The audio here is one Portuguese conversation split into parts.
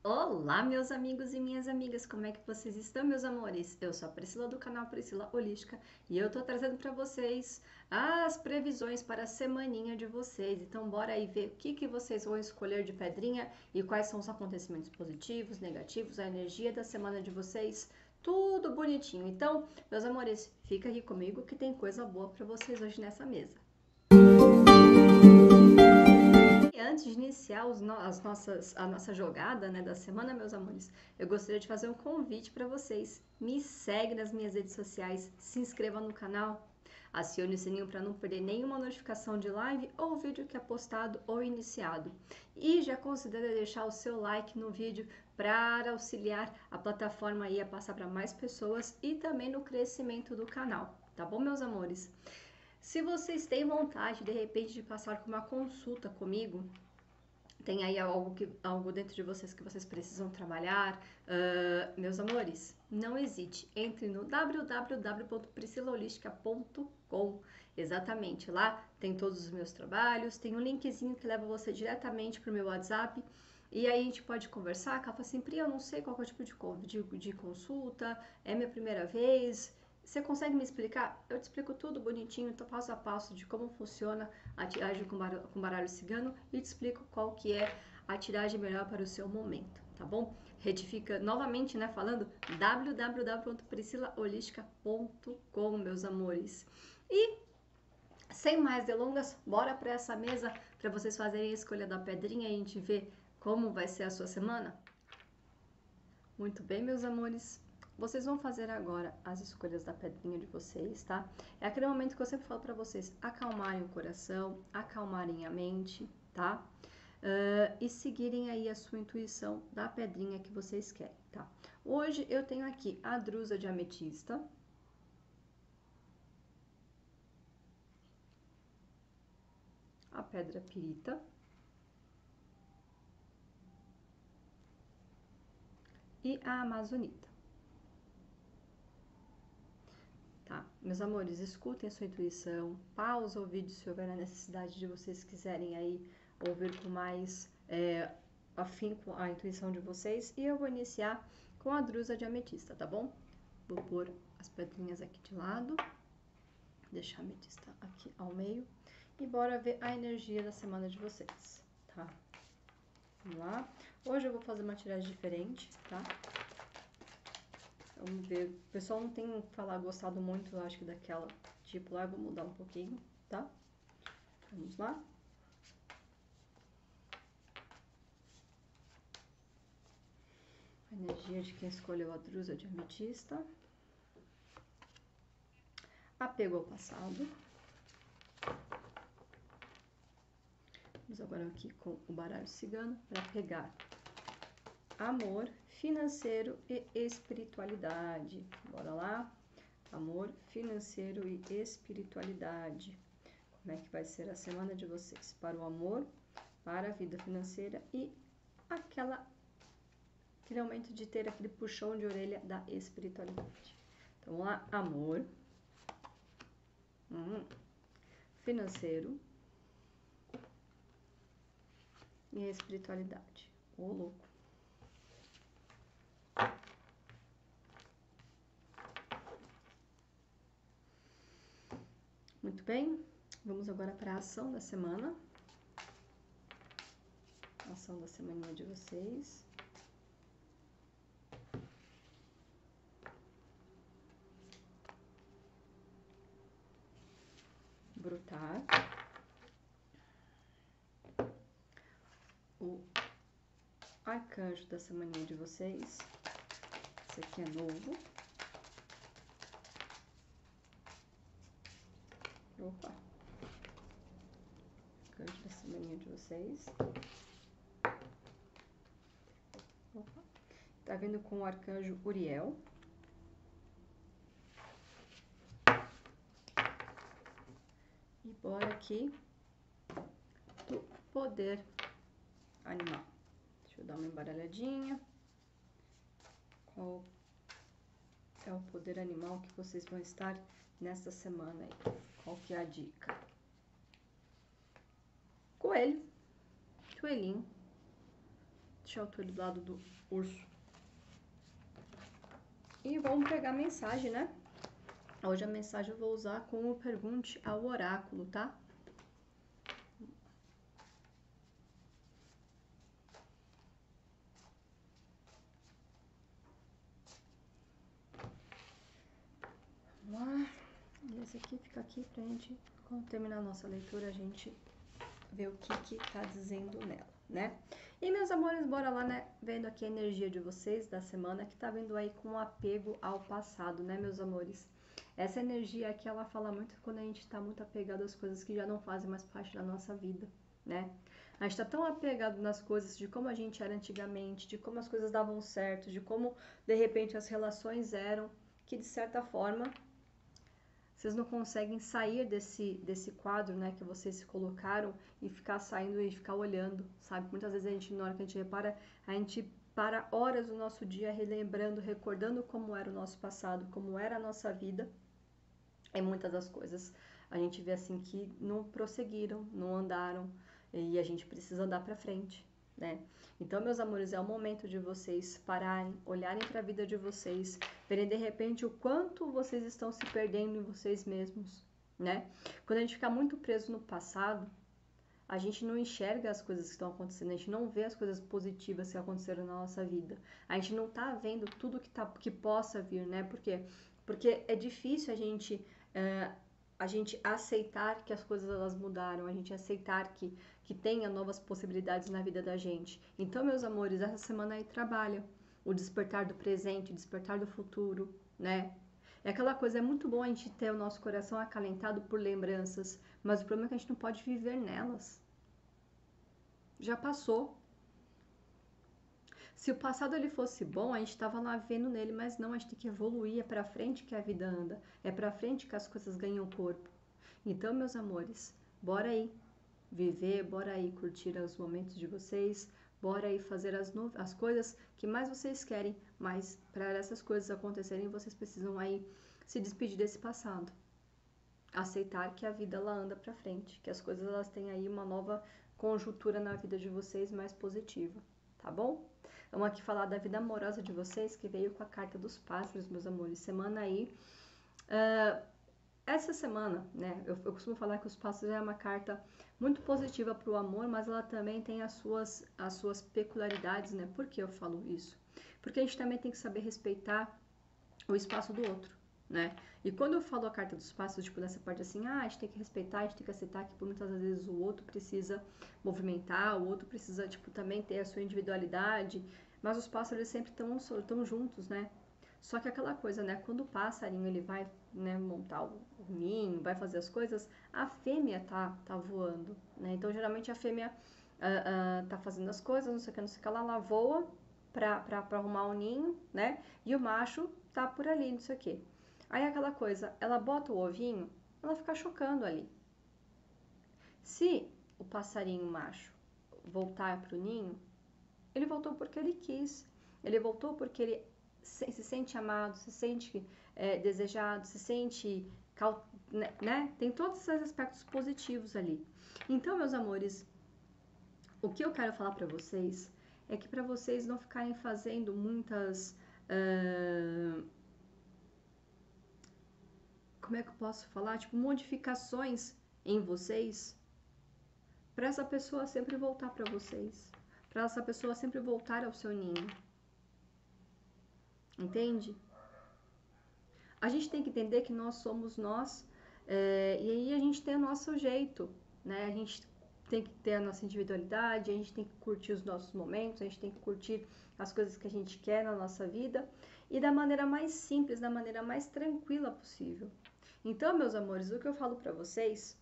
Olá, meus amigos e minhas amigas, como é que vocês estão, meus amores? Eu sou a Priscila do canal Priscila Holística e eu tô trazendo para vocês as previsões para a semaninha de vocês. Então, bora aí ver o que vocês vão escolher de pedrinha e quais são os acontecimentos positivos, negativos, a energia da semana de vocês, tudo bonitinho. Então, meus amores, fica aqui comigo que tem coisa boa para vocês hoje nessa mesa. E antes de iniciar a nossa jogada, né, da semana, meus amores, eu gostaria de fazer um convite para vocês. Me segue nas minhas redes sociais, se inscreva no canal, acione o sininho para não perder nenhuma notificação de live ou vídeo que é postado ou iniciado. E já considere deixar o seu like no vídeo para auxiliar a plataforma aí a passar para mais pessoas e também no crescimento do canal, tá bom, meus amores? Se vocês têm vontade, de repente, de passar com uma consulta comigo, tem aí algo dentro de vocês que vocês precisam trabalhar, meus amores, não hesite, entre no www.priscilaholistica.com. Exatamente, lá tem todos os meus trabalhos, tem um linkzinho que leva você diretamente para o meu WhatsApp. E aí a gente pode conversar, que ela fala assim, Pri, eu não sei qual é o tipo de consulta, é minha primeira vez, você consegue me explicar? Eu te explico tudo bonitinho, então passo a passo de como funciona a tiragem com baralho cigano e te explico qual que é a tiragem melhor para o seu momento, tá bom? Retifica novamente, né, falando www.priscilaholistica.com, meus amores. E sem mais delongas, bora para essa mesa para vocês fazerem a escolha da pedrinha e a gente ver como vai ser a sua semana? Muito bem, meus amores. Vocês vão fazer agora as escolhas da pedrinha de vocês, tá? É aquele momento que eu sempre falo para vocês acalmarem o coração, acalmarem a mente, tá? E seguirem aí a sua intuição da pedrinha que vocês querem, tá? Hoje eu tenho aqui a drusa de ametista, a pedra pirita e a amazonita. Tá, meus amores, escutem a sua intuição, pausa o vídeo se houver a necessidade de vocês quiserem aí ouvir com mais afinco a intuição de vocês. E eu vou iniciar com a drusa de ametista, tá bom? Vou pôr as pedrinhas aqui de lado, deixar a ametista aqui ao meio e bora ver a energia da semana de vocês, tá? Vamos lá. Hoje eu vou fazer uma tiragem diferente, tá? Vamos ver. O pessoal não tem gostado muito, eu acho que daquela tipo lá. Eu vou mudar um pouquinho, tá? Vamos lá. A energia de quem escolheu a drusa de ametista. Apego ao passado. Vamos agora aqui com o baralho cigano para pegar amor, financeiro e espiritualidade. Bora lá. Amor, financeiro e espiritualidade. Como é que vai ser a semana de vocês? Para o amor, para a vida financeira e aquele aumento de ter aquele puxão de orelha da espiritualidade. Então, vamos lá. Amor. Financeiro. E espiritualidade. Ô, louco. Muito bem, vamos agora para a ação da semana. A ação da semaninha de vocês. Brotar. O arcanjo da semaninha de vocês. Esse aqui é novo. Opa. Arcanjo da semaninha de vocês. Opa. Tá vindo com o arcanjo Uriel. E bora aqui do poder animal. Deixa eu dar uma embaralhadinha. Qual é o poder animal que vocês vão estar nesta semana aí? Qual que é a dica? Coelho. Coelhinho. Deixa eu atuar do lado do urso. E vamos pegar a mensagem, né? Hoje a mensagem eu vou usar como pergunte ao oráculo, tá? Vamos lá. E esse aqui fica aqui pra gente, quando terminar a nossa leitura, a gente ver o que tá dizendo nela, né? E meus amores, bora lá, né? Vendo aqui a energia de vocês da semana, que tá vindo aí com apego ao passado, né, meus amores? Essa energia aqui, ela fala muito quando a gente tá muito apegado às coisas que já não fazem mais parte da nossa vida, né? A gente tá tão apegado nas coisas de como a gente era antigamente, de como as coisas davam certo, de como, de repente, as relações eram, que de certa forma vocês não conseguem sair desse quadro, né, que vocês se colocaram e ficar saindo e ficar olhando, sabe? Muitas vezes a gente, na hora que a gente repara, a gente para horas do nosso dia relembrando, recordando como era o nosso passado, como era a nossa vida. E muitas das coisas a gente vê assim que não prosseguiram, não andaram e a gente precisa andar para frente, né? Então, meus amores, é o momento de vocês pararem, olharem para a vida de vocês, verem de repente o quanto vocês estão se perdendo em vocês mesmos, né? Quando a gente fica muito preso no passado, a gente não enxerga as coisas que estão acontecendo, a gente não vê as coisas positivas que aconteceram na nossa vida. A gente não tá vendo tudo que possa vir, né? Por quê? Porque é difícil a gente aceitar que as coisas elas mudaram, a gente aceitar que tenha novas possibilidades na vida da gente. Então, meus amores, essa semana aí trabalha o despertar do presente, o despertar do futuro, né? É aquela coisa, é muito bom a gente ter o nosso coração acalentado por lembranças, mas o problema é que a gente não pode viver nelas. Já passou. Se o passado ele fosse bom, a gente estava lá vendo nele, mas não, a gente tem que evoluir, é pra frente que a vida anda, é pra frente que as coisas ganham corpo. Então, meus amores, bora aí viver, bora aí curtir os momentos de vocês, bora aí fazer as coisas que mais vocês querem, mas para essas coisas acontecerem, vocês precisam aí se despedir desse passado. Aceitar que a vida ela anda pra frente, que as coisas elas têm aí uma nova conjuntura na vida de vocês mais positiva, tá bom? Vamos aqui falar da vida amorosa de vocês, que veio com a carta dos pássaros, meus amores. Semana aí. Essa semana, né? Eu costumo falar que os pássaros é uma carta muito positiva para o amor, mas ela também tem as suas peculiaridades, né? Por que eu falo isso? Porque a gente também tem que saber respeitar o espaço do outro, né? E quando eu falo a carta dos pássaros, tipo, nessa parte assim, a gente tem que respeitar, a gente tem que aceitar que por muitas vezes o outro precisa movimentar, o outro precisa, tipo, também ter a sua individualidade, mas os pássaros eles sempre estão juntos, né? Só que aquela coisa, né? Quando o passarinho ele vai, né, montar o ninho, vai fazer as coisas, a fêmea tá voando, né? Então geralmente a fêmea tá fazendo as coisas, não sei o que, ela voa pra arrumar o ninho, né? E o macho tá por ali, não sei o que. Aí aquela coisa, ela bota o ovinho, ela fica chocando ali. Se o passarinho macho voltar pro ninho, ele voltou porque ele quis. Ele voltou porque ele se sente amado, se sente desejado, se sente, né? Tem todos esses aspectos positivos ali. Então, meus amores, o que eu quero falar para vocês é que para vocês não ficarem fazendo muitas como é que eu posso falar? Tipo, modificações em vocês para essa pessoa sempre voltar para vocês, para essa pessoa sempre voltar ao seu ninho. Entende? A gente tem que entender que nós somos nós, e aí a gente tem o nosso jeito, né? A gente tem que ter a nossa individualidade, a gente tem que curtir os nossos momentos, a gente tem que curtir as coisas que a gente quer na nossa vida e da maneira mais simples, da maneira mais tranquila possível. Então, meus amores, o que eu falo pra vocês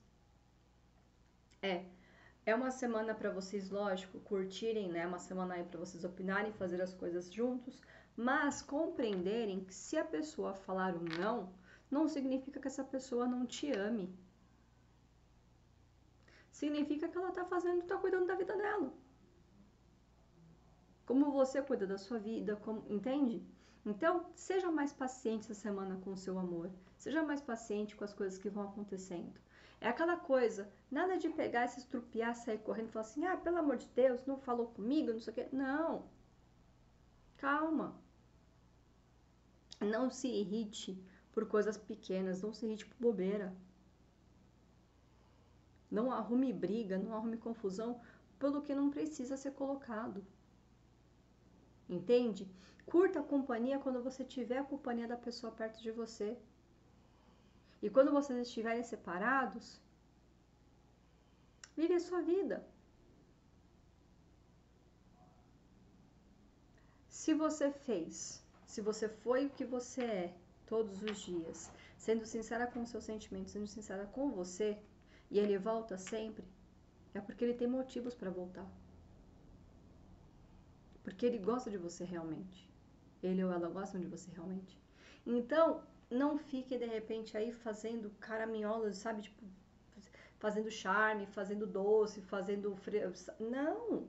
é uma semana para vocês, lógico, curtirem, né? Uma semana aí para vocês opinarem, fazer as coisas juntos, mas compreenderem que se a pessoa falar um não, não significa que essa pessoa não te ame. Significa que ela tá cuidando da vida dela. Como você cuida da sua vida, entende? Então, seja mais paciente essa semana com o seu amor. Seja mais paciente com as coisas que vão acontecendo. É aquela coisa, nada de pegar, se estrupiar, sair correndo e falar assim, ah, pelo amor de Deus, não falou comigo, não sei o quê. Não, calma. Não se irrite por coisas pequenas, não se irrite por bobeira. Não arrume briga, não arrume confusão pelo que não precisa ser colocado. Entende? Curta a companhia quando você tiver a companhia da pessoa perto de você. E quando vocês estiverem separados, vive a sua vida. Se você fez, se você foi o que você é todos os dias, sendo sincera com os seus sentimentos, sendo sincera com você, e ele volta sempre, é porque ele tem motivos para voltar. Porque ele gosta de você realmente. Ele ou ela gostam de você realmente. Então, não fique de repente aí fazendo caraminholas, sabe? Tipo, fazendo charme, fazendo doce, fazendo frio. Não!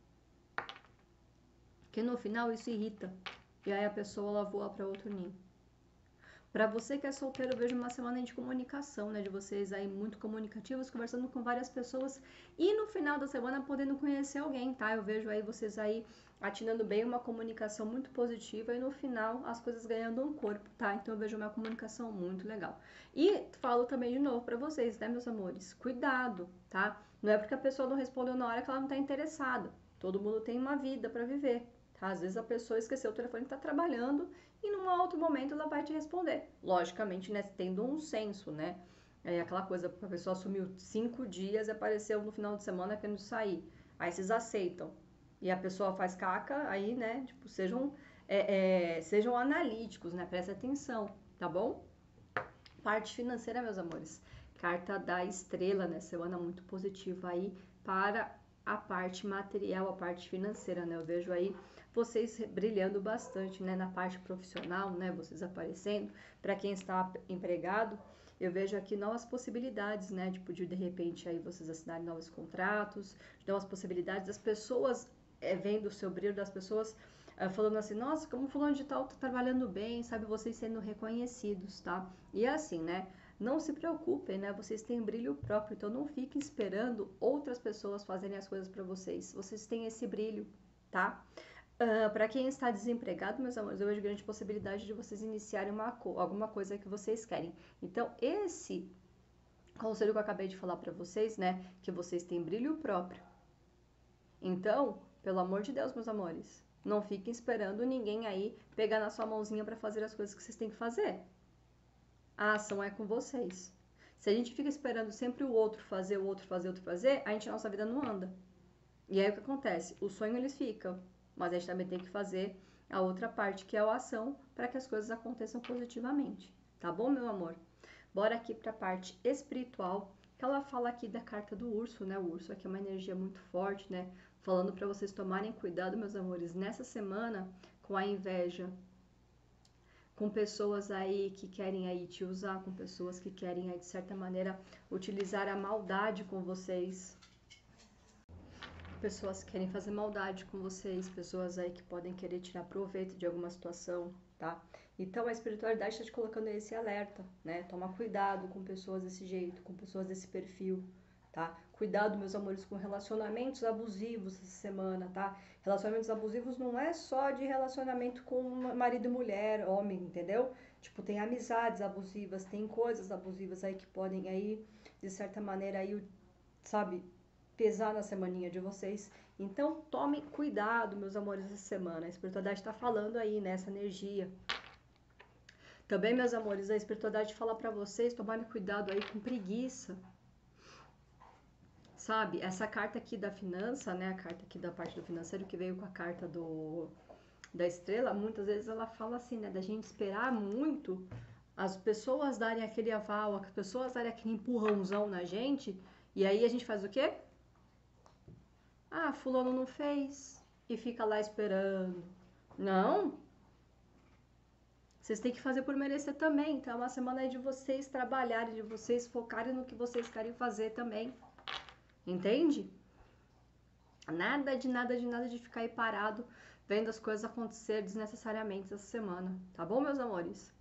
Porque no final isso irrita. E aí a pessoa ela voa para outro ninho. Para você que é solteiro, eu vejo uma semana de comunicação, né? De vocês aí muito comunicativos, conversando com várias pessoas e no final da semana podendo conhecer alguém, tá? Eu vejo aí vocês aí atinando bem uma comunicação muito positiva e no final as coisas ganhando um corpo, tá? Então eu vejo uma comunicação muito legal. E falo também de novo para vocês, né, meus amores? Cuidado, tá? Não é porque a pessoa não respondeu na hora que ela não tá interessada. Todo mundo tem uma vida para viver, tá? Às vezes a pessoa esqueceu o telefone que tá trabalhando e num outro momento ela vai te responder. Logicamente, né, tendo um senso, né? É aquela coisa, a pessoa sumiu 5 dias e apareceu no final de semana querendo sair. Aí vocês aceitam. E a pessoa faz caca, aí, né, tipo, sejam analíticos, né? Prestem atenção, tá bom? Parte financeira, meus amores. Carta da estrela, né? Semana muito positiva aí para a parte material, a parte financeira, né? Eu vejo aí vocês brilhando bastante, né, na parte profissional, né, vocês aparecendo. Para quem está empregado, eu vejo aqui novas possibilidades, né, de repente aí vocês assinarem novos contratos, novas possibilidades, das pessoas vendo o seu brilho, das pessoas falando assim, nossa, como fulano de tal tá trabalhando bem, sabe, vocês sendo reconhecidos, tá? E é assim, né, não se preocupem, né? Vocês têm brilho próprio, então não fiquem esperando outras pessoas fazerem as coisas para vocês. Vocês têm esse brilho, tá? Para quem está desempregado, meus amores, eu vejo grande possibilidade de vocês iniciarem alguma coisa que vocês querem. Então, esse conselho que eu acabei de falar para vocês, né? Que vocês têm brilho próprio. Então, pelo amor de Deus, meus amores, não fiquem esperando ninguém aí pegar na sua mãozinha para fazer as coisas que vocês têm que fazer. A ação é com vocês. Se a gente fica esperando sempre o outro fazer, o outro fazer, o outro fazer, a nossa vida não anda. E aí o que acontece? O sonho eles ficam, mas a gente também tem que fazer a outra parte, que é a ação, para que as coisas aconteçam positivamente. Tá bom, meu amor? Bora aqui para a parte espiritual, que ela fala aqui da carta do urso, né? O urso aqui é uma energia muito forte, né? Falando para vocês tomarem cuidado, meus amores, nessa semana com a inveja, com pessoas aí que querem aí te usar, com pessoas que querem aí de certa maneira utilizar a maldade com vocês. Pessoas que querem fazer maldade com vocês, pessoas aí que podem querer tirar proveito de alguma situação, tá? Então a espiritualidade está te colocando esse alerta, né? Toma cuidado com pessoas desse jeito, com pessoas desse perfil, tá? Cuidado, meus amores, com relacionamentos abusivos essa semana, tá? Relacionamentos abusivos não é só de relacionamento com marido e mulher, homem, entendeu? Tipo, tem amizades abusivas, tem coisas abusivas aí que podem aí, de certa maneira, aí, sabe, pesar na semaninha de vocês. Então, tomem cuidado, meus amores, essa semana. A espiritualidade está falando aí nessa energia. Também, meus amores, a espiritualidade fala para vocês tomarem cuidado aí com preguiça. Sabe, essa carta aqui da finança, né, a carta aqui da parte do financeiro que veio com a carta da estrela, muitas vezes ela fala assim, né, da gente esperar muito as pessoas darem aquele aval, as pessoas darem aquele empurrãozão na gente, e aí a gente faz o quê? Ah, fulano não fez e fica lá esperando. Não. Vocês têm que fazer por merecer também. Então é uma semana aí de vocês trabalharem, de vocês focarem no que vocês querem fazer também. Entende? Nada de ficar aí parado vendo as coisas acontecer desnecessariamente essa semana. Tá bom, meus amores?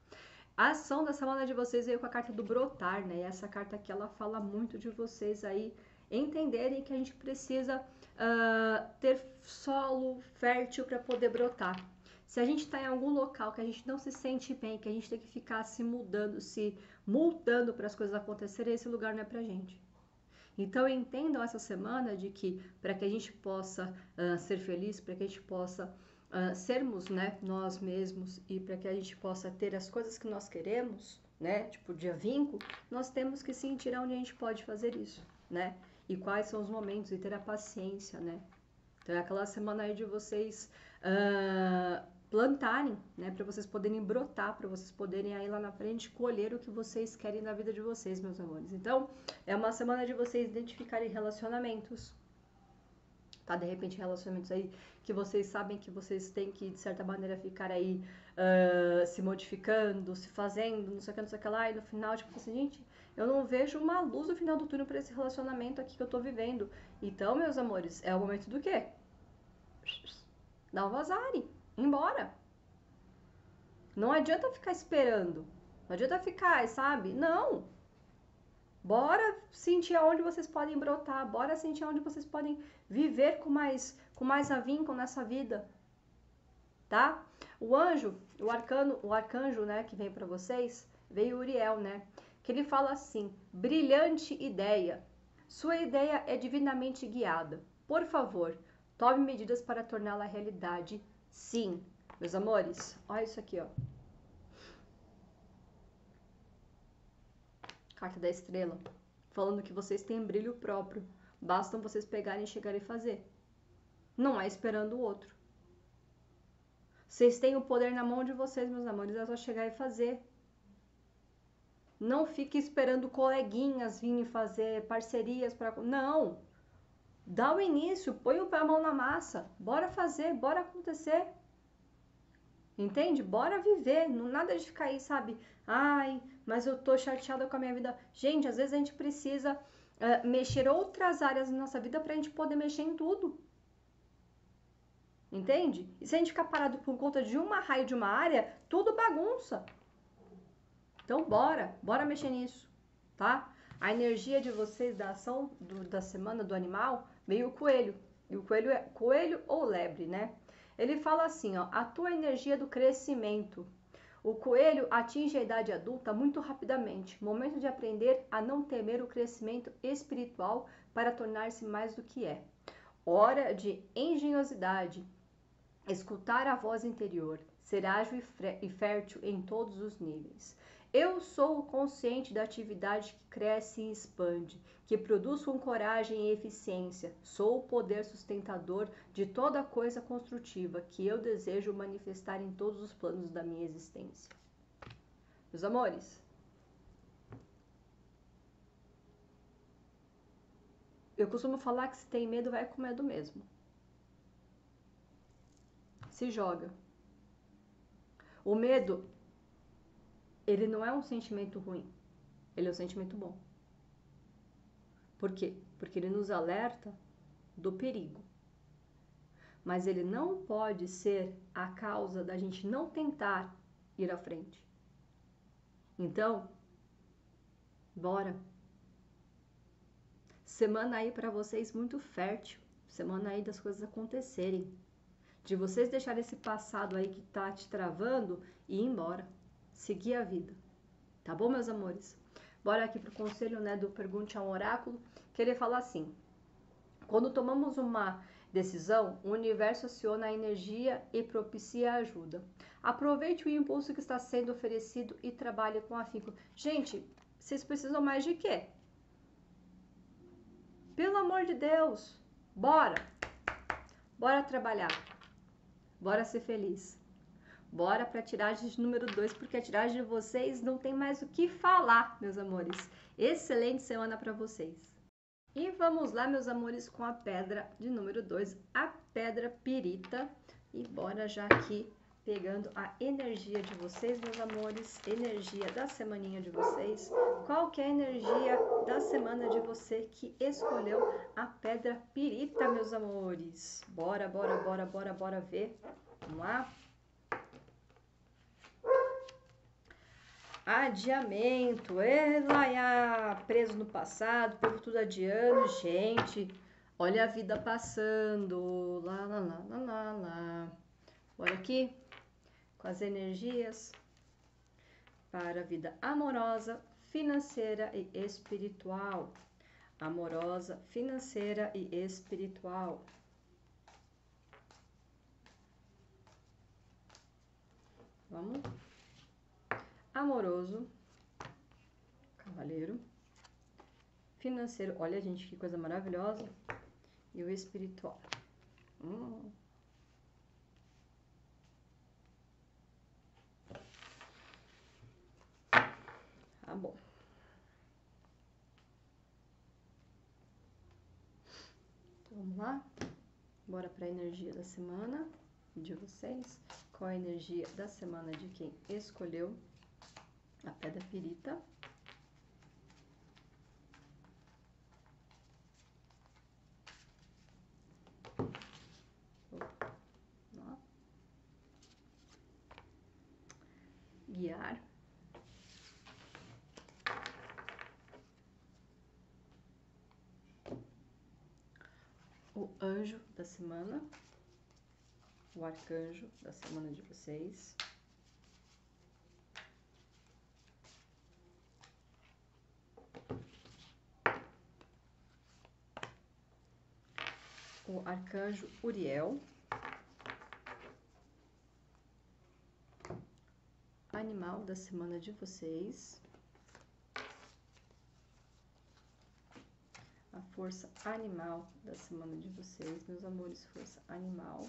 A ação da semana de vocês veio com a carta do brotar, né? E essa carta aqui, ela fala muito de vocês aí entenderem que a gente precisa ter solo fértil para poder brotar. Se a gente está em algum local que a gente não se sente bem, que a gente tem que ficar se mudando, se multando para as coisas acontecerem, esse lugar não é pra gente. Então entendam essa semana de que para que a gente possa ser feliz, para que a gente possa sermos, né, nós mesmos e para que a gente possa ter as coisas que nós queremos, né, tipo de avinco, nós temos que sentir onde a gente pode fazer isso, né? E quais são os momentos e ter a paciência, né? Então é aquela semana aí de vocês plantarem, né, para vocês poderem brotar, para vocês poderem aí lá na frente colher o que vocês querem na vida de vocês, meus amores. Então, é uma semana de vocês identificarem relacionamentos, tá? De repente, relacionamentos aí que vocês sabem que vocês têm que, de certa maneira, ficar aí se modificando, se fazendo, não sei o que, não sei o que lá, e no final, tipo assim, gente, eu não vejo uma luz no final do túnel para esse relacionamento aqui que eu tô vivendo. Então, meus amores, é o momento do quê? Dá um vazare, embora. Não adianta ficar esperando. Não adianta ficar, sabe? Não. Bora sentir aonde vocês podem brotar. Bora sentir aonde vocês podem viver com mais avinco nessa vida. Tá? O anjo, o arcanjo, né, que vem para vocês, veio Uriel, né? Que ele fala assim: brilhante ideia. Sua ideia é divinamente guiada. Por favor, tome medidas para torná-la realidade. Sim, meus amores. Olha isso aqui, ó. Carta da estrela. Falando que vocês têm brilho próprio. Basta vocês pegarem, chegarem e fazer. Não é esperando o outro. Vocês têm o poder na mão de vocês, meus amores. É só chegar e fazer. Não fique esperando coleguinhas virem fazer parcerias para... Não! Dá o início, põe a mão na massa. Bora fazer, bora acontecer. Entende? Bora viver. Não nada de ficar aí, sabe? Ai, mas eu tô chateada com a minha vida. Gente, às vezes a gente precisa mexer outras áreas da nossa vida pra gente poder mexer em tudo. Entende? E se a gente ficar parado por conta de uma raio de uma área, tudo bagunça. Então bora mexer nisso, tá? A energia de vocês da ação da semana do animal veio o coelho. E o coelho é coelho ou lebre, né? Ele fala assim, ó, a tua energia do crescimento. O coelho atinge a idade adulta muito rapidamente. Momento de aprender a não temer o crescimento espiritual para tornar-se mais do que é. Hora de engenhosidade. Escutar a voz interior. Ser ágil e fértil em todos os níveis. Eu sou o consciente da atividade que cresce e expande, que produz com coragem e eficiência. Sou o poder sustentador de toda coisa construtiva que eu desejo manifestar em todos os planos da minha existência. Meus amores, eu costumo falar que se tem medo, vai com medo mesmo. Se joga. O medo, ele não é um sentimento ruim, ele é um sentimento bom. Por quê? Porque ele nos alerta do perigo. Mas ele não pode ser a causa da gente não tentar ir à frente. Então, bora. Semana aí para vocês muito fértil. Semana aí das coisas acontecerem. De vocês deixarem esse passado aí que tá te travando e ir embora. Seguir a vida. Tá bom, meus amores? Bora aqui pro conselho, né, do Pergunte ao Oráculo, que ele fala assim: quando tomamos uma decisão, o universo aciona a energia e propicia a ajuda. Aproveite o impulso que está sendo oferecido e trabalhe com afinco. Gente, vocês precisam mais de quê? Pelo amor de Deus, bora! Bora trabalhar. Bora ser feliz. Bora para a tiragem de número 2, porque a tiragem de vocês não tem mais o que falar, meus amores. Excelente semana para vocês. E vamos lá, meus amores, com a pedra de número 2, a pedra pirita. E bora já aqui pegando a energia de vocês, meus amores, energia da semaninha de vocês. Qual que é a energia da semana de você que escolheu a pedra pirita, meus amores? Bora ver. Vamos lá? Adiamento, preso no passado, o povo tudo adiando, gente. Olha a vida passando, lá, lá, lá, lá, lá, lá. Olha aqui, com as energias para a vida amorosa, financeira e espiritual. Amorosa, financeira e espiritual. Vamos? Amoroso, cavaleiro. Financeiro, olha gente, que coisa maravilhosa. E o espiritual. Tá bom. Então, vamos lá? Bora para a energia da semana de vocês. Qual a energia da semana de quem escolheu a pedra pirita? Guiar. O anjo da semana. O arcanjo da semana de vocês. O arcanjo Uriel. Animal da semana de vocês. A força animal da semana de vocês, meus amores, força animal.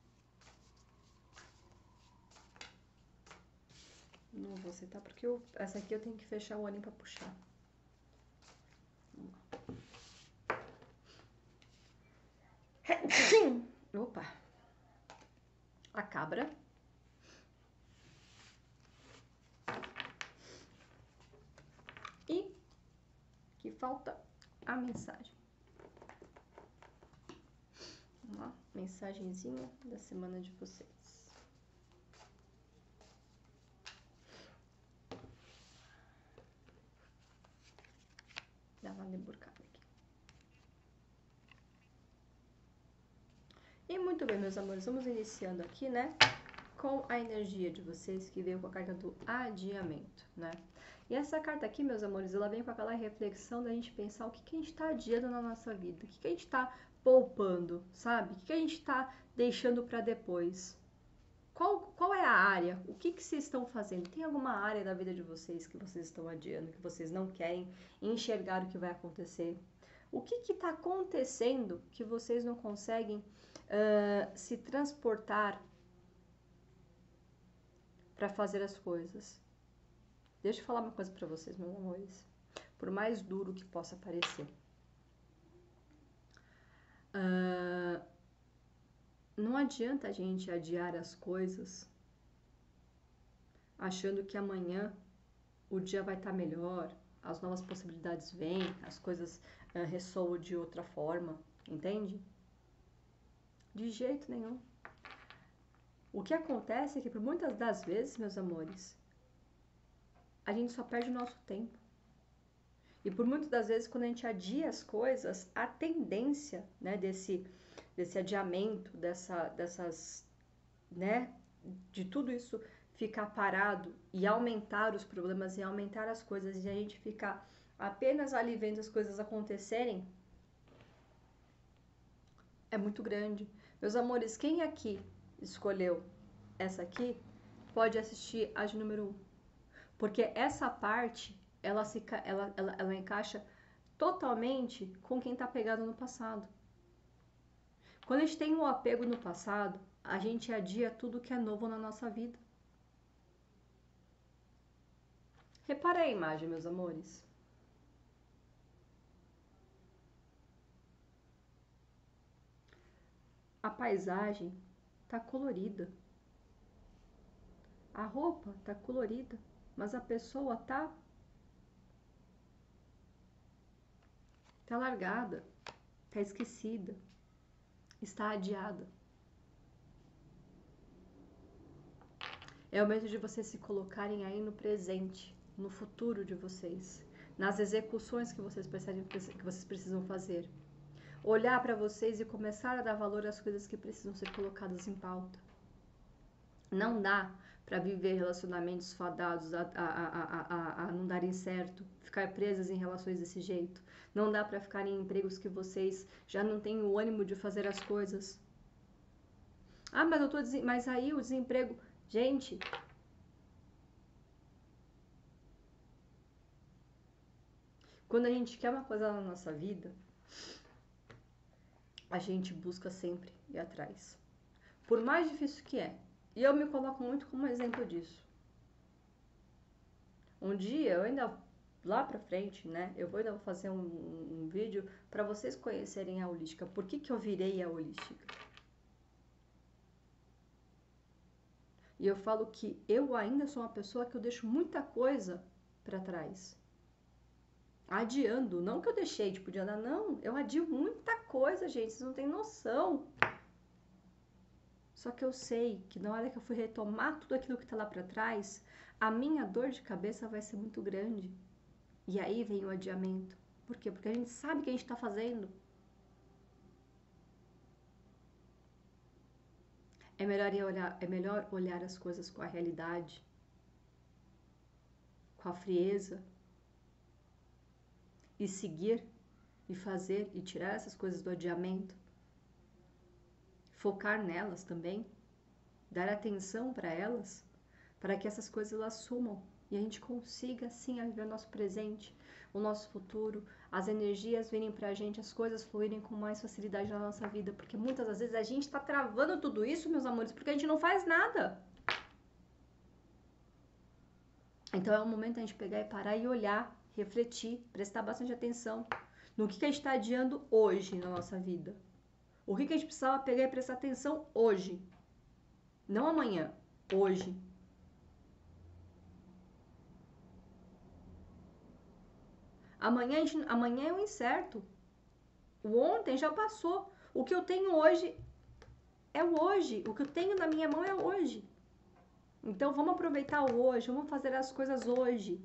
Não vou aceitar porque essa aqui eu tenho que fechar o olho para puxar. Opa! A cabra. E que falta a mensagem. Vamos lá, mensagenzinha da semana de vocês. Dá uma deburcada aqui. E muito bem, meus amores, vamos iniciando aqui, né? Com a energia de vocês que veio com a carta do adiamento, né? E essa carta aqui, meus amores, ela vem com aquela reflexão da gente pensar o que a gente está adiando na nossa vida, o que a gente está poupando, sabe? O que a gente está deixando para depois. Qual é a área? O que vocês estão fazendo? Tem alguma área da vida de vocês que vocês estão adiando, que vocês não querem enxergar o que vai acontecer? O que está acontecendo que vocês não conseguem se transportar para fazer as coisas? Deixa eu falar uma coisa para vocês, meus amores. Por mais duro que possa parecer. Não adianta a gente adiar as coisas achando que amanhã o dia vai estar melhor, as novas possibilidades vêm, as coisas ressoam de outra forma, entende? De jeito nenhum. O que acontece é que por muitas das vezes, meus amores, a gente só perde o nosso tempo. E por muitas das vezes, quando a gente adia as coisas, a tendência, né, desse adiamento, né, de tudo isso ficar parado e aumentar os problemas e aumentar as coisas e a gente ficar apenas ali vendo as coisas acontecerem, é muito grande. Meus amores, quem aqui escolheu essa aqui, pode assistir a de número 1. Porque essa parte, ela encaixa totalmente com quem está pegado no passado. Quando a gente tem um apego no passado, a gente adia tudo que é novo na nossa vida. Repara a imagem, meus amores. A paisagem tá colorida. A roupa tá colorida, mas a pessoa tá largada, tá esquecida, está adiada. É o momento de vocês se colocarem aí no presente, no futuro de vocês, nas execuções que vocês precisam fazer. Olhar para vocês e começar a dar valor às coisas que precisam ser colocadas em pauta. Não dá para viver relacionamentos fadados a não darem certo, ficar presas em relações desse jeito. Não dá para ficar em empregos que vocês já não têm o ânimo de fazer as coisas. Ah, mas aí o desemprego... Gente, quando a gente quer uma coisa na nossa vida, a gente busca sempre ir atrás. Por mais difícil que é. E eu me coloco muito como exemplo disso. Um dia, eu ainda lá pra frente, né? Eu ainda vou fazer um vídeo para vocês conhecerem a holística. Por que eu virei a holística? E eu falo que eu ainda sou uma pessoa que eu deixo muita coisa para trás. Adiando, não que eu deixei tipo, de andar, não, eu adio muita coisa, gente, vocês não têm noção. Só que eu sei que na hora que eu fui retomar tudo aquilo que tá lá para trás, a minha dor de cabeça vai ser muito grande. E aí vem o adiamento. Por quê? Porque a gente sabe o que a gente tá fazendo. É melhor olhar as coisas com a realidade, com a frieza, e seguir, e fazer, e tirar essas coisas do adiamento. Focar nelas também, dar atenção para elas, para que essas coisas elas sumam e a gente consiga assim viver o nosso presente, o nosso futuro, as energias virem pra gente, as coisas fluírem com mais facilidade na nossa vida, porque muitas das vezes a gente tá travando tudo isso, meus amores, porque a gente não faz nada. Então é o momento a gente pegar e parar e olhar, refletir, prestar bastante atenção no que a gente está adiando hoje na nossa vida. O que a gente precisava pegar e prestar atenção hoje. Não amanhã, hoje. Amanhã é o incerto. O ontem já passou. O que eu tenho hoje é o hoje. O que eu tenho na minha mão é hoje. Então vamos aproveitar o hoje, vamos fazer as coisas hoje.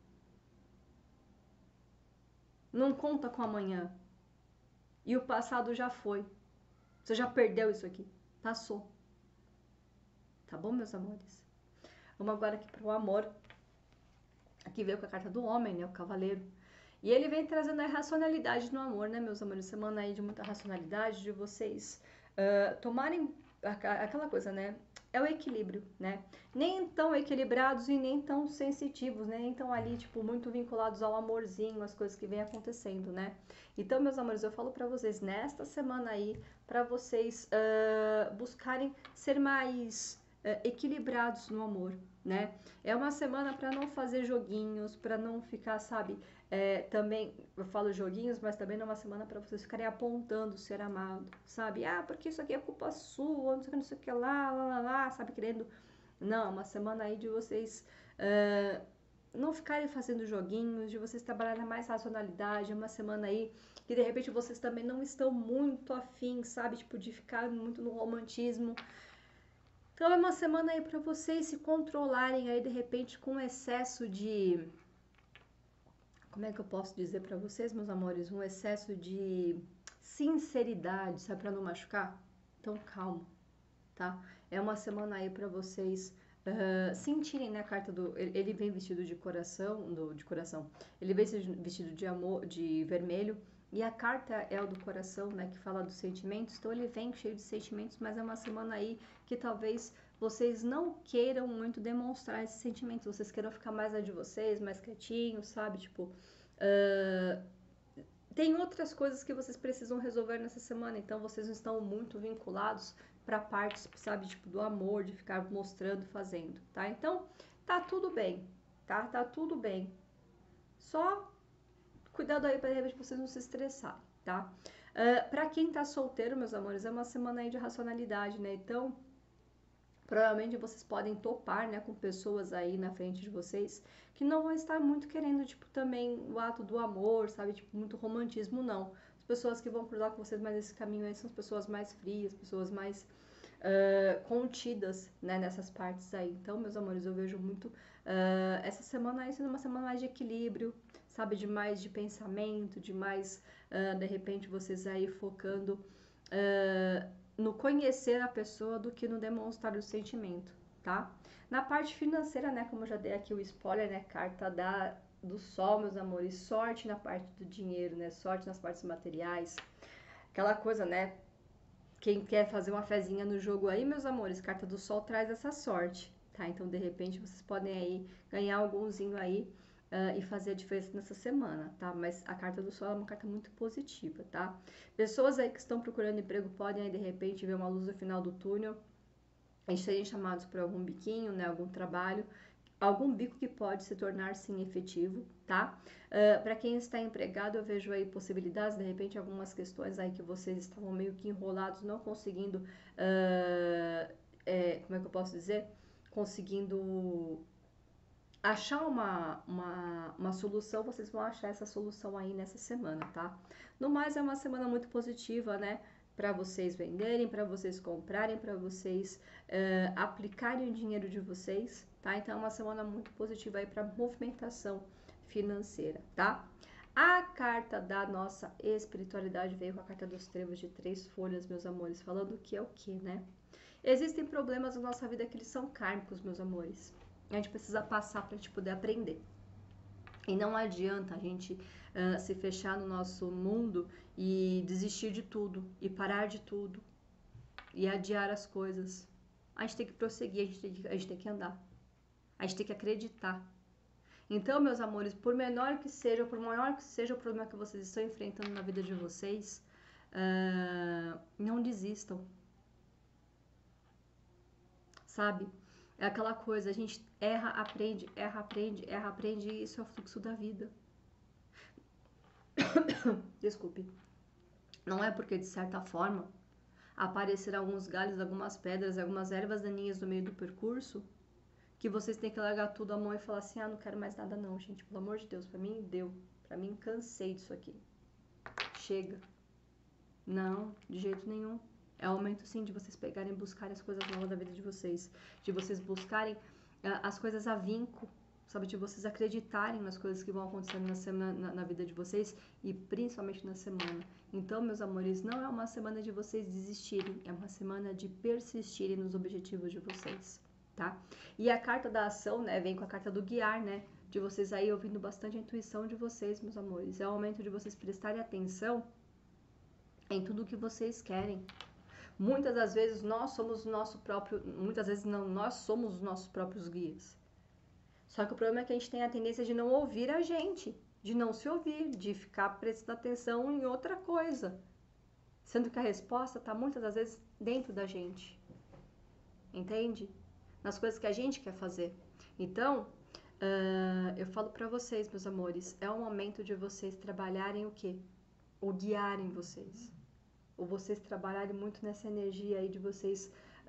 Não conta com amanhã. E o passado já foi. Você já perdeu isso aqui. Passou. Tá bom, meus amores? Vamos agora aqui pro amor. Aqui veio com a carta do homem, né? O cavaleiro. E ele vem trazendo a racionalidade no amor, né, meus amores? Semana aí de muita racionalidade, de vocês tomarem aquela coisa, né? É o equilíbrio, né? Nem tão equilibrados e nem tão sensitivos, né? Nem tão ali, tipo, muito vinculados ao amorzinho, as coisas que vem acontecendo, né? Então, meus amores, eu falo pra vocês, nesta semana aí, pra vocês buscarem ser mais equilibrados no amor, né? É uma semana pra não fazer joguinhos, pra não ficar, sabe... também, eu falo joguinhos, mas também não é uma semana para vocês ficarem apontando o ser amado, sabe? Ah, porque isso aqui é culpa sua, não sei o que lá, sabe? Querendo... Não, é uma semana aí de vocês não ficarem fazendo joguinhos, de vocês trabalharem mais racionalidade, é uma semana aí que de repente vocês também não estão muito afim, sabe? Tipo, de ficar muito no romantismo. Então é uma semana aí para vocês se controlarem aí de repente com excesso de... Como é que eu posso dizer pra vocês, meus amores? Um excesso de sinceridade, sabe? Pra não machucar? Então, calma, tá? É uma semana aí pra vocês sentirem, né? A carta do... Ele vem vestido de coração, Ele vem vestido de amor, de vermelho. E a carta é o do coração, né? Que fala dos sentimentos. Então, ele vem cheio de sentimentos, mas é uma semana aí que talvez... vocês não queiram muito demonstrar esses sentimentos, vocês queiram ficar mais na de vocês, mais quietinhos, sabe? Tipo, tem outras coisas que vocês precisam resolver nessa semana, então vocês não estão muito vinculados para partes, sabe? Tipo, do amor, de ficar mostrando, fazendo, tá? Então, tá tudo bem, tá? Tá tudo bem. Só cuidado aí para de repente vocês não se estressarem, tá? Pra quem tá solteiro, meus amores, é uma semana aí de racionalidade, né? Então... provavelmente vocês podem topar, né, com pessoas aí na frente de vocês que não vão estar muito querendo, tipo, também o ato do amor, sabe, tipo, muito romantismo, não. As pessoas que vão cruzar com vocês mais nesse caminho aí são as pessoas mais frias, pessoas mais contidas, né, nessas partes aí. Então, meus amores, eu vejo muito essa semana aí sendo uma semana mais de equilíbrio, sabe, de mais de pensamento, de mais, de repente, vocês aí focando no conhecer a pessoa do que no demonstrar o sentimento, tá? Na parte financeira, né, como eu já dei aqui o spoiler, né, carta do sol, meus amores, sorte na parte do dinheiro, né, sorte nas partes materiais, aquela coisa, né, quem quer fazer uma fezinha no jogo aí, meus amores, carta do sol traz essa sorte, tá? Então, de repente, vocês podem aí ganhar algumzinho aí e fazer a diferença nessa semana, tá? Mas a carta do sol é uma carta muito positiva, tá? Pessoas aí que estão procurando emprego podem aí, de repente, ver uma luz no final do túnel e serem chamados por algum biquinho, né? Algum trabalho, algum bico que pode se tornar sim efetivo, tá? Para quem está empregado, eu vejo aí possibilidades, de repente algumas questões aí que vocês estavam meio que enrolados, não conseguindo, como é que eu posso dizer? Conseguindo achar uma solução, vocês vão achar essa solução aí nessa semana, tá? No mais, é uma semana muito positiva, né? Para vocês venderem, para vocês comprarem, para vocês aplicarem o dinheiro de vocês, tá? Então, é uma semana muito positiva aí para movimentação financeira, tá? A carta da nossa espiritualidade veio com a carta dos trevos de 3 folhas, meus amores, falando que é o que, né? Existem problemas na nossa vida que eles são kármicos, meus amores. A gente precisa passar para a gente poder aprender. E não adianta a gente se fechar no nosso mundo e desistir de tudo, e parar de tudo, e adiar as coisas. A gente tem que prosseguir, a gente tem que andar. A gente tem que acreditar. Então, meus amores, por menor que seja, por maior que seja o problema que vocês estão enfrentando na vida de vocês, não desistam. Sabe? É aquela coisa, a gente erra, aprende, erra, aprende, erra, aprende, e isso é o fluxo da vida. Desculpe. Não é porque, de certa forma, aparecer alguns galhos, algumas pedras, algumas ervas daninhas no meio do percurso, que vocês têm que largar tudo à mão e falar assim, não quero mais nada não, gente, pelo amor de Deus, pra mim deu, pra mim cansei disso aqui. Chega. Não, de jeito nenhum. É o momento sim de vocês pegarem e buscarem as coisas novas da vida de vocês, de vocês buscarem as coisas a vinco, sabe, de vocês acreditarem nas coisas que vão acontecendo na semana, na vida de vocês e principalmente na semana. Então, meus amores, não é uma semana de vocês desistirem, é uma semana de persistirem nos objetivos de vocês, tá? E a carta da ação, né, vem com a carta do guiar, né, de vocês aí ouvindo bastante a intuição de vocês, meus amores. É o momento de vocês prestarem atenção em tudo que vocês querem. Muitas das vezes nós somos o nosso próprio, muitas vezes não, nós somos os nossos próprios guias. Só que o problema é que a gente tem a tendência de não ouvir a gente, de não se ouvir, de ficar prestando atenção em outra coisa. Sendo que a resposta está muitas das vezes dentro da gente. Entende? Nas coisas que a gente quer fazer. Então, eu falo para vocês, meus amores, é o momento de vocês trabalharem o quê? O guiarem vocês. Ou vocês trabalharem muito nessa energia aí de vocês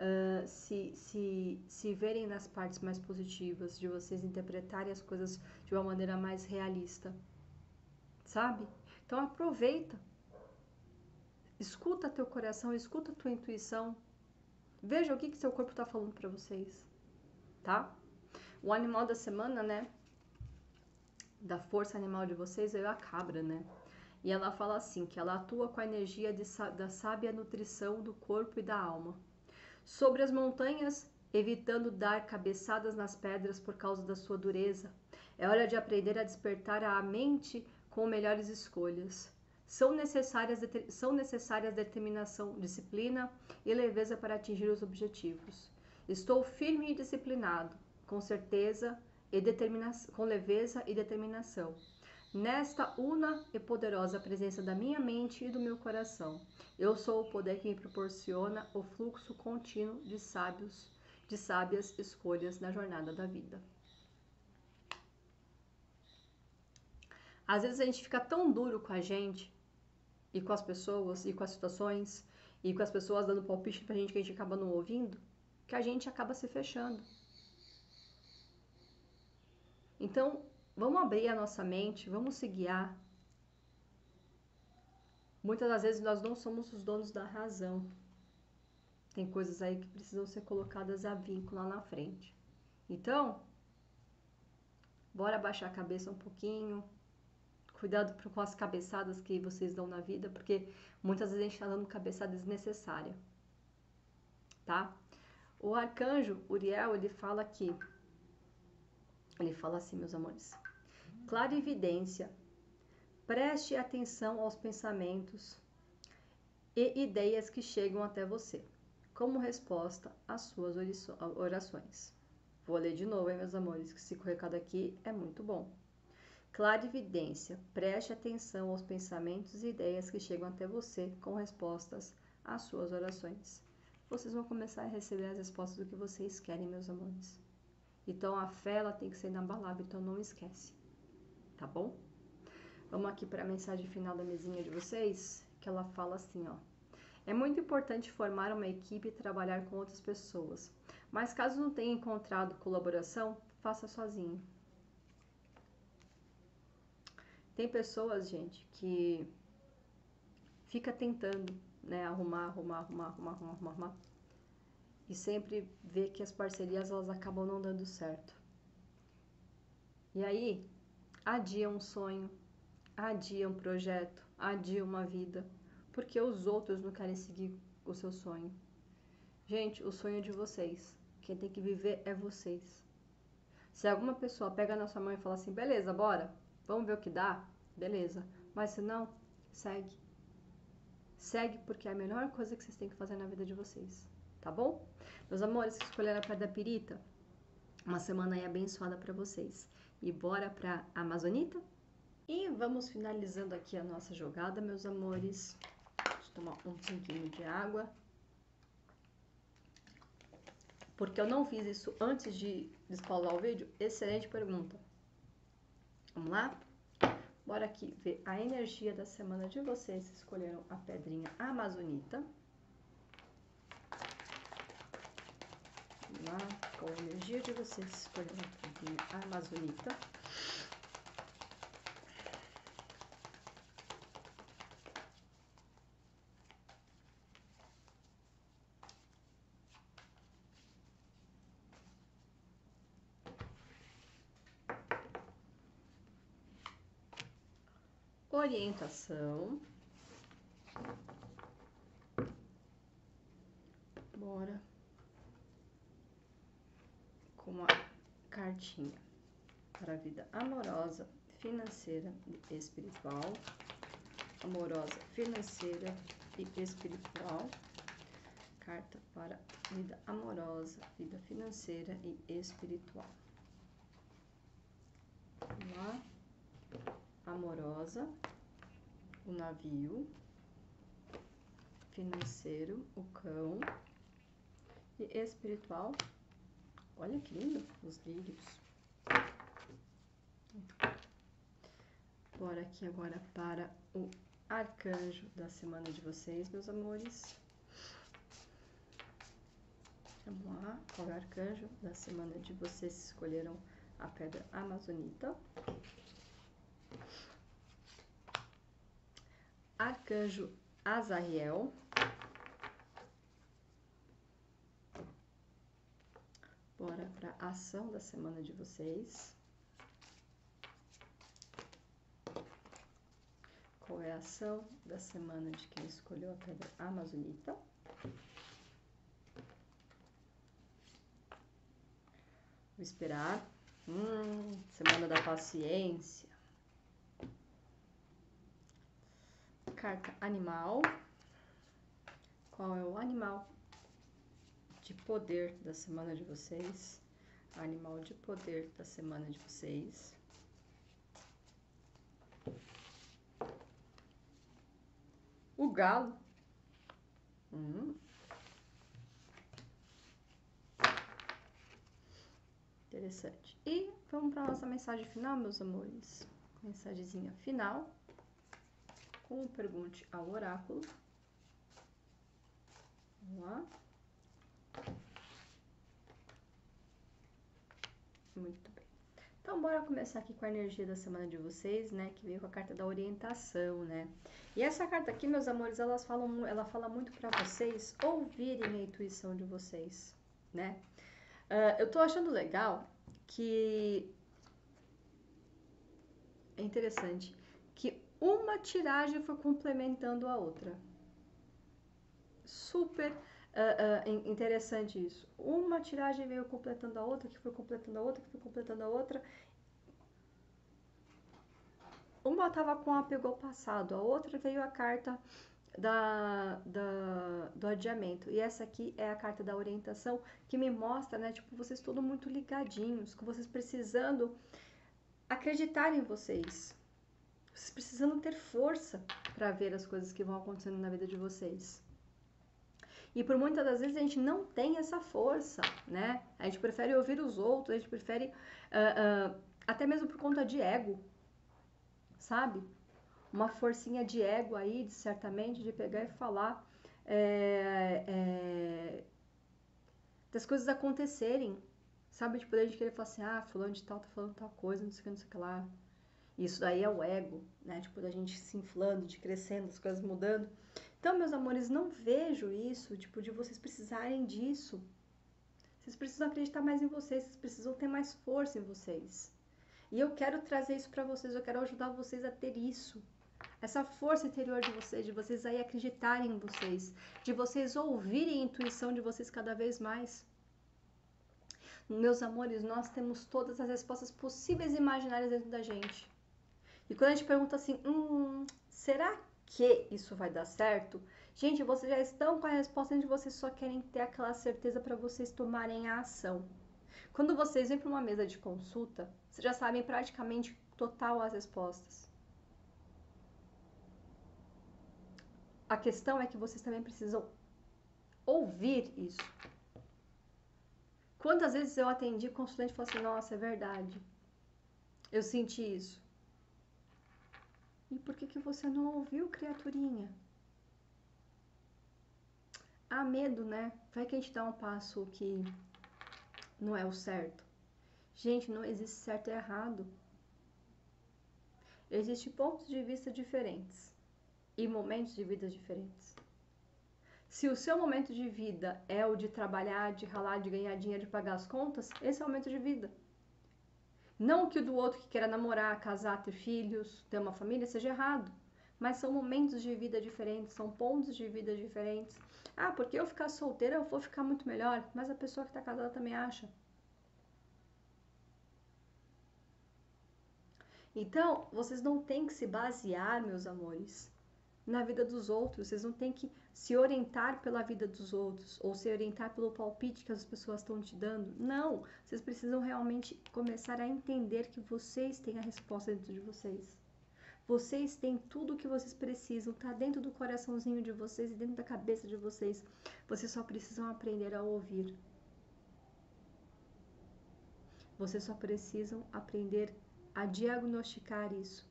se verem nas partes mais positivas, de vocês interpretarem as coisas de uma maneira mais realista, sabe? Então aproveita, escuta teu coração, escuta tua intuição, veja o que seu corpo está falando para vocês, tá? O animal da semana, né? Da força animal de vocês é a cabra, né? E ela fala assim, que ela atua com a energia da sábia nutrição do corpo e da alma. Sobre as montanhas, evitando dar cabeçadas nas pedras por causa da sua dureza. É hora de aprender a despertar a mente com melhores escolhas. São necessárias determinação, disciplina e leveza para atingir os objetivos. Estou firme e disciplinado, com certeza e determinação, com leveza e determinação. Nesta una e poderosa presença da minha mente e do meu coração, eu sou o poder que me proporciona o fluxo contínuo de sábias escolhas na jornada da vida. Às vezes a gente fica tão duro com a gente, e com as pessoas, e com as situações, e com as pessoas dando palpite pra gente que a gente acaba não ouvindo, que a gente acaba se fechando. Então, vamos abrir a nossa mente, vamos se guiar. Muitas das vezes nós não somos os donos da razão. Tem coisas aí que precisam ser colocadas a vinco lá na frente. Então, bora baixar a cabeça um pouquinho. Cuidado com as cabeçadas que vocês dão na vida, porque muitas vezes a gente tá dando cabeçada desnecessária, tá? O arcanjo Uriel, ele fala assim, meus amores: clarividência, preste atenção aos pensamentos e ideias que chegam até você, como resposta às suas orações. Vou ler de novo, hein, meus amores, que esse recado aqui é muito bom. Clarividência, preste atenção aos pensamentos e ideias que chegam até você com respostas às suas orações. Vocês vão começar a receber as respostas do que vocês querem, meus amores. Então a fé, ela tem que ser inabalável, então não esquece, tá bom? Vamos aqui para a mensagem final da mesinha de vocês, que ela fala assim, ó: é muito importante formar uma equipe e trabalhar com outras pessoas, mas caso não tenha encontrado colaboração, faça sozinho. Tem pessoas, gente, que fica tentando, né, arrumar, e sempre vê que as parcerias, elas acabam não dando certo. E aí, adia um sonho, adia um projeto, adia uma vida, porque os outros não querem seguir o seu sonho. Gente, o sonho é de vocês. Quem tem que viver é vocês. Se alguma pessoa pega na sua mão e fala assim, beleza, bora, vamos ver o que dá, beleza. Mas se não, segue. Segue, porque é a melhor coisa que vocês têm que fazer na vida de vocês, tá bom? Meus amores, que escolheram a Pedra Pirita, uma semana aí abençoada para vocês. E bora pra Amazonita? E vamos finalizando aqui a nossa jogada, meus amores. Deixa eu tomar um pouquinho de água. Porque eu não fiz isso antes de despausar o vídeo. Excelente pergunta. Vamos lá? Bora aqui ver a energia da semana de vocês. Escolheram a pedrinha Amazonita. Vamos lá, qual a energia de vocês? Escolheram a pedrinha Amazonita. Orientação. Bora com uma cartinha para a vida amorosa, financeira e espiritual. Amorosa, financeira e espiritual. Carta para vida amorosa, vida financeira e espiritual. Vamos lá. Amorosa, o navio. Financeiro, o cão. E espiritual, olha que lindo, os lírios. Bora aqui agora para o arcanjo da semana de vocês, meus amores. Vamos lá, qual é o arcanjo da semana de vocês? Escolheram a pedra Amazonita. Arcanjo Azariel. Bora para a ação da semana de vocês. Qual é a ação da semana de quem escolheu a pedra Amazonita? Vou esperar. Semana da paciência. Carta animal. Qual é o animal de poder da semana de vocês? Animal de poder da semana de vocês. O galo. Interessante. E vamos para a nossa mensagem final, meus amores. Mensagenzinha final. Com pergunte ao oráculo. Vamos lá. Muito bem. Então, bora começar aqui com a energia da semana de vocês, né? Que veio com a carta da orientação, né? E essa carta aqui, meus amores, ela fala muito para vocês ouvirem a intuição de vocês, né? Eu tô achando legal que é interessante que uma tiragem foi complementando a outra. Super interessante isso. Uma tiragem veio completando a outra, que foi completando a outra, que foi completando a outra. Uma estava com apego ao passado, a outra veio a carta do adiamento. E essa aqui é a carta da orientação, que me mostra, né, tipo, vocês todos muito ligadinhos, com vocês precisando acreditar em vocês. Vocês precisando ter força para ver as coisas que vão acontecendo na vida de vocês. E por muitas das vezes a gente não tem essa força, né? A gente prefere ouvir os outros, a gente prefere, até mesmo por conta de ego, sabe? Uma forcinha de ego aí, certamente, de pegar e falar das coisas acontecerem, sabe? De poder de querer falar assim, fulano de tal tá falando tal coisa, não sei o que, não sei o que lá. Isso daí é o ego, né? Tipo, da gente se inflando, de crescendo, as coisas mudando. Então, meus amores, não vejo isso, tipo, de vocês precisarem disso. Vocês precisam acreditar mais em vocês, vocês precisam ter mais força em vocês. E eu quero trazer isso pra vocês, eu quero ajudar vocês a ter isso. Essa força interior de vocês aí acreditarem em vocês, de vocês ouvirem a intuição de vocês cada vez mais. Meus amores, nós temos todas as respostas possíveis e imaginárias dentro da gente. E quando a gente pergunta assim, será que isso vai dar certo? Gente, vocês já estão com a resposta onde vocês só querem ter aquela certeza para vocês tomarem a ação. Quando vocês vêm para uma mesa de consulta, vocês já sabem praticamente total as respostas. A questão é que vocês também precisam ouvir isso. Quantas vezes eu atendi consulente e falei assim, nossa, é verdade, eu senti isso. E por que você não ouviu, criaturinha? Há medo, né? Vai que a gente dá um passo que não é o certo. Gente, não existe certo e errado. Existem pontos de vista diferentes e momentos de vida diferentes. Se o seu momento de vida é o de trabalhar, de ralar, de ganhar dinheiro, de pagar as contas, esse é o momento de vida. Não que o do outro que queira namorar, casar, ter filhos, ter uma família seja errado. Mas são momentos de vida diferentes, são pontos de vida diferentes. Porque eu ficar solteira eu vou ficar muito melhor, mas a pessoa que está casada também acha. Então, vocês não têm que se basear, meus amores, na vida dos outros. Vocês não têm que se orientar pela vida dos outros ou se orientar pelo palpite que as pessoas estão te dando. Não, vocês precisam realmente começar a entender que vocês têm a resposta dentro de vocês. Vocês têm tudo o que vocês precisam, tá dentro do coraçãozinho de vocês e dentro da cabeça de vocês. Vocês só precisam aprender a ouvir. Vocês só precisam aprender a diagnosticar isso.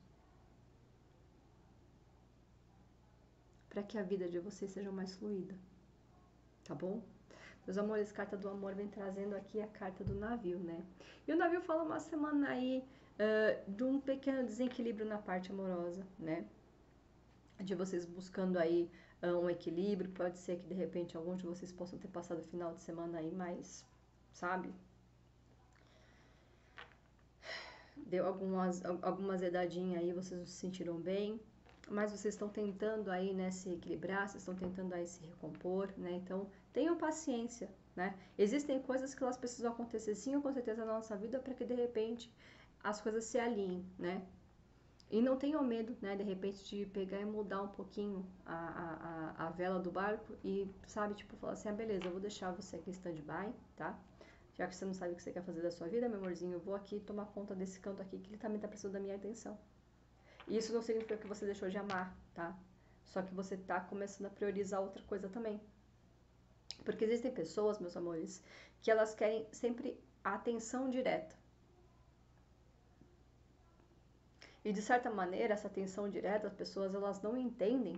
Para que a vida de vocês seja mais fluida. Tá bom? Meus amores, carta do amor vem trazendo aqui a carta do navio, né? E o navio fala uma semana aí de um pequeno desequilíbrio na parte amorosa, né? De vocês buscando aí um equilíbrio. Pode ser que de repente alguns de vocês possam ter passado o final de semana aí mais, sabe? Deu algumas edadinhas aí, vocês não se sentiram bem. Mas vocês estão tentando aí, né, se equilibrar, vocês estão tentando aí se recompor, né? Então, tenham paciência, né? Existem coisas que elas precisam acontecer sim, com certeza na nossa vida, para que de repente as coisas se alinhem, né? E não tenham medo, né, de repente de pegar e mudar um pouquinho a vela do barco e, sabe, tipo, falar assim, beleza, eu vou deixar você aqui em stand-by, tá? Já que você não sabe o que você quer fazer da sua vida, meu amorzinho, eu vou aqui tomar conta desse canto aqui que ele também tá precisando da minha atenção. E isso não significa que você deixou de amar, tá? Só que você tá começando a priorizar outra coisa também. Porque existem pessoas, meus amores, que elas querem sempre a atenção direta. E de certa maneira, essa atenção direta, as pessoas elas não entendem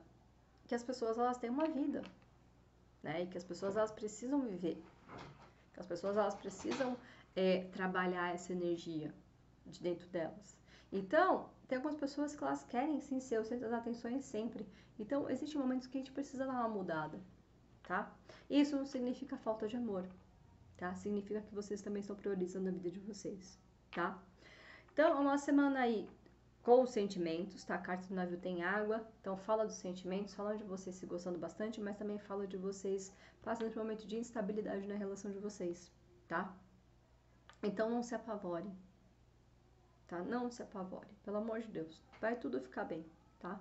que as pessoas elas têm uma vida, né? E que as pessoas elas precisam viver. As pessoas, elas precisam trabalhar essa energia de dentro delas. Então, tem algumas pessoas que elas querem sim ser o centro das atenções sempre. Então, existem momentos que a gente precisa dar uma mudada, tá? Isso não significa falta de amor, tá? Significa que vocês também estão priorizando a vida de vocês, tá? Então, é uma semana aí com os sentimentos, tá? A carta do navio tem água, então fala dos sentimentos, fala de vocês se gostando bastante, mas também fala de vocês passando por um momento de instabilidade na relação de vocês, tá? Então não se apavore, tá? Não se apavore, pelo amor de Deus, vai tudo ficar bem, tá?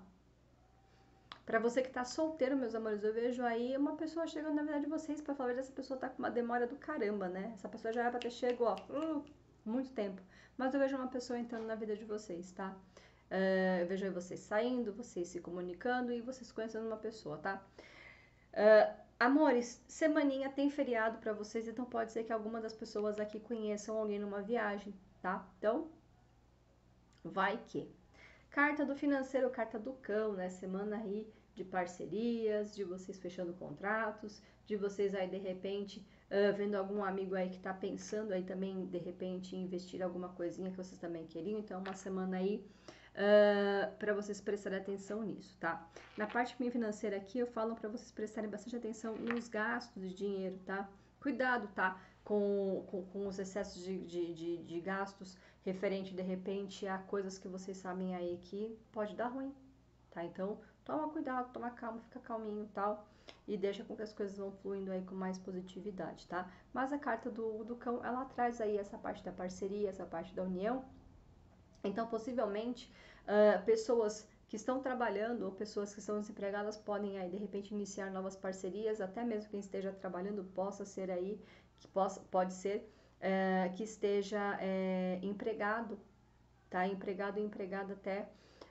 Pra você que tá solteiro, meus amores, eu vejo aí uma pessoa chegando na vida de vocês, pra falar essa pessoa tá com uma demora do caramba, né? Essa pessoa já era pra ter chego, ó, muito tempo. Mas eu vejo uma pessoa entrando na vida de vocês, tá? Eu vejo aí vocês saindo, vocês se comunicando e vocês conhecendo uma pessoa, tá? Amores, semaninha tem feriado pra vocês, então pode ser que alguma das pessoas aqui conheçam alguém numa viagem, tá? Então, vai que. Carta do financeiro, carta do cão, né? Semana aí de parcerias, de vocês fechando contratos, de vocês aí de repente vendo algum amigo aí que tá pensando aí também de repente em investir alguma coisinha que vocês também queriam. Então, uma semana aí para vocês prestarem atenção nisso, tá? Na parte financeira aqui, eu falo para vocês prestarem bastante atenção nos gastos de dinheiro, tá? Cuidado, tá? Com os excessos de gastos referente, de repente, a coisas que vocês sabem aí que pode dar ruim, tá? Então, toma cuidado, toma calma, fica calminho e tal, e deixa com que as coisas vão fluindo aí com mais positividade, tá? Mas a carta do cão, ela traz aí essa parte da parceria, essa parte da união. Então, possivelmente, pessoas que estão trabalhando ou pessoas que estão desempregadas podem aí, de repente, iniciar novas parcerias, até mesmo quem esteja trabalhando possa ser aí, pode ser que esteja empregado, tá? Empregado e empregada até...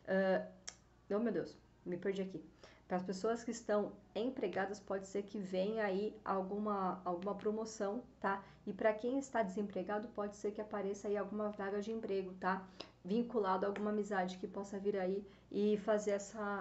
oh, meu Deus, me perdi aqui. Para as pessoas que estão empregadas, pode ser que venha aí alguma promoção, tá? E para quem está desempregado, pode ser que apareça aí alguma vaga de emprego, tá? Vinculado a alguma amizade que possa vir aí e fazer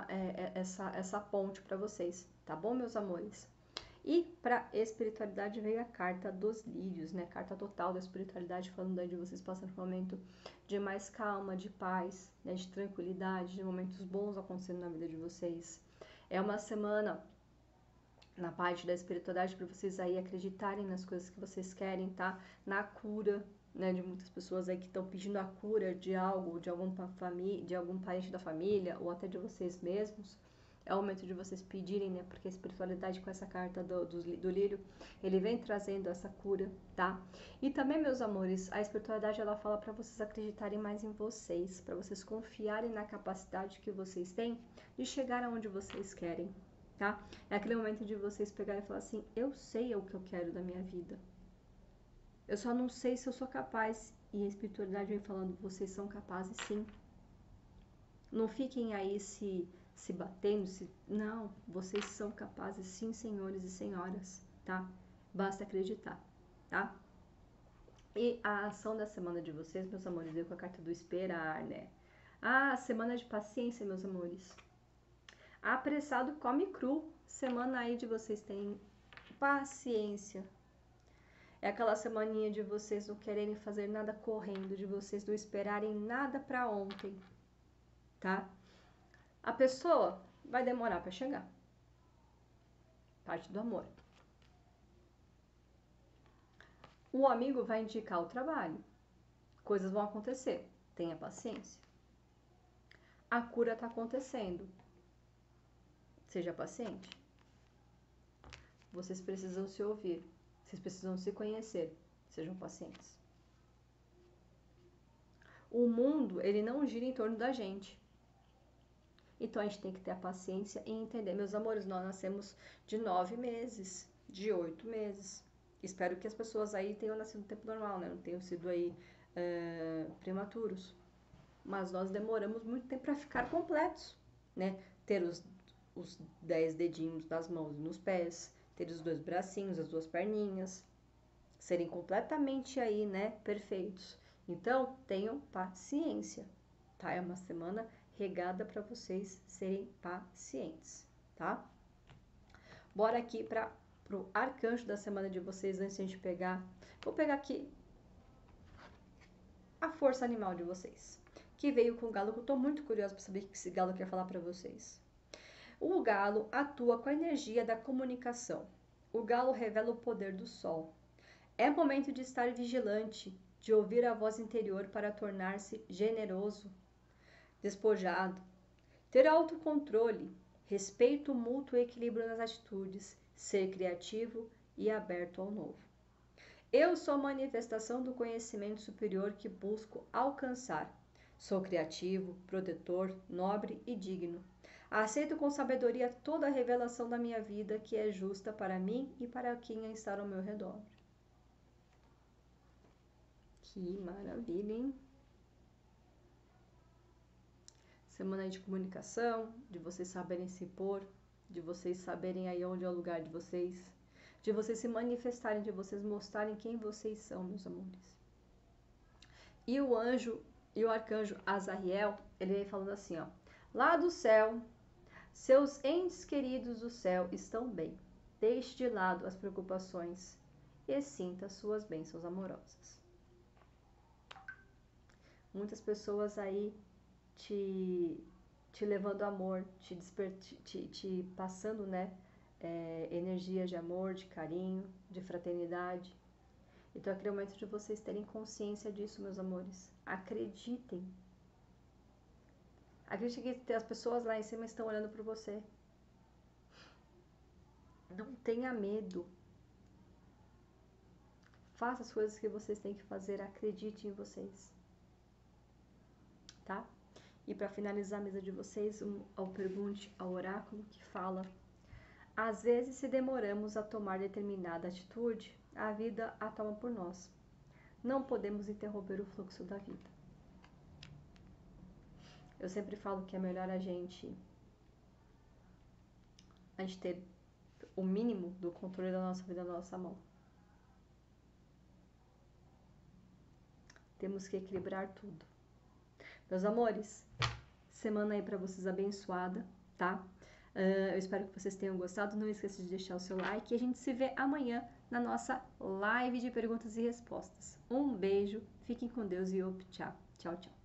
essa ponte para vocês, tá bom, meus amores? E para espiritualidade veio a carta dos lírios, né? Carta total da espiritualidade, falando aí de vocês passando por um momento de mais calma, de paz, né? De tranquilidade, de momentos bons acontecendo na vida de vocês. É uma semana na parte da espiritualidade para vocês aí acreditarem nas coisas que vocês querem, tá? Na cura, né? De muitas pessoas aí que estão pedindo a cura de algo, de algum parente da família ou até de vocês mesmos. É o momento de vocês pedirem, né? Porque a espiritualidade com essa carta do lírio, ele vem trazendo essa cura, tá? E também, meus amores, a espiritualidade, ela fala para vocês acreditarem mais em vocês, para vocês confiarem na capacidade que vocês têm de chegar aonde vocês querem, tá? É aquele momento de vocês pegarem e falar assim, eu sei o que eu quero da minha vida. Eu só não sei se eu sou capaz. E a espiritualidade vem falando, vocês são capazes sim. Não fiquem aí se batendo, não, vocês são capazes sim, senhores e senhoras, tá? Basta acreditar, tá? E a ação da semana de vocês, meus amores, veio com a carta do esperar, né? Semana de paciência, meus amores. Apressado come cru. Semana aí de vocês tem paciência. É aquela semaninha de vocês não quererem fazer nada correndo, de vocês não esperarem nada pra ontem, tá? A pessoa vai demorar para chegar. Parte do amor. O amigo vai indicar o trabalho. Coisas vão acontecer. Tenha paciência. A cura está acontecendo. Seja paciente. Vocês precisam se ouvir. Vocês precisam se conhecer. Sejam pacientes. O mundo, ele não gira em torno da gente. Então, a gente tem que ter a paciência e entender. Meus amores, nós nascemos de 9 meses, de 8 meses. Espero que as pessoas aí tenham nascido no tempo normal, né? Não tenham sido aí prematuros. Mas nós demoramos muito tempo para ficar completos, né? Ter os 10 dedinhos nas mãos e nos pés, ter os 2 bracinhos, as 2 perninhas, serem completamente aí, né? Perfeitos. Então, tenham paciência, tá? É uma semana regada para vocês serem pacientes, tá? Bora aqui para pro arcanjo da semana de vocês antes de a gente pegar. Vou pegar aqui a força animal de vocês, que veio com o galo, que eu tô muito curiosa para saber o que esse galo quer falar para vocês. O galo atua com a energia da comunicação. O galo revela o poder do sol. É momento de estar vigilante, de ouvir a voz interior para tornar-se generoso, despojado, ter autocontrole, respeito mútuo e equilíbrio nas atitudes, ser criativo e aberto ao novo. Eu sou a manifestação do conhecimento superior que busco alcançar. Sou criativo, protetor, nobre e digno. Aceito com sabedoria toda a revelação da minha vida que é justa para mim e para quem está ao meu redor. Que maravilha, hein? Semana aí de comunicação, de vocês saberem se impor, de vocês saberem aí onde é o lugar de vocês, de vocês se manifestarem, de vocês mostrarem quem vocês são, meus amores. E o anjo e o arcanjo Azariel, ele vem falando assim, ó: lá do céu, seus entes queridos do céu estão bem. Deixe de lado as preocupações e sinta suas bênçãos amorosas. Muitas pessoas aí te levando amor, te passando, né, energias de amor, de carinho, de fraternidade. Então, aquele momento de vocês terem consciência disso, meus amores. Acreditem. Acreditem que as pessoas lá em cima estão olhando por você. Não tenha medo. Faça as coisas que vocês têm que fazer. Acredite em vocês. Tá? E para finalizar a mesa de vocês, ao pergunte ao oráculo que fala: às vezes, se demoramos a tomar determinada atitude, a vida a toma por nós. Não podemos interromper o fluxo da vida. Eu sempre falo que é melhor a gente ter o mínimo do controle da nossa vida na nossa mão. Temos que equilibrar tudo. Meus amores, semana aí para vocês abençoada, tá? Eu espero que vocês tenham gostado. Não esqueça de deixar o seu like e a gente se vê amanhã na nossa live de perguntas e respostas. Um beijo, fiquem com Deus e tchau, tchau, tchau.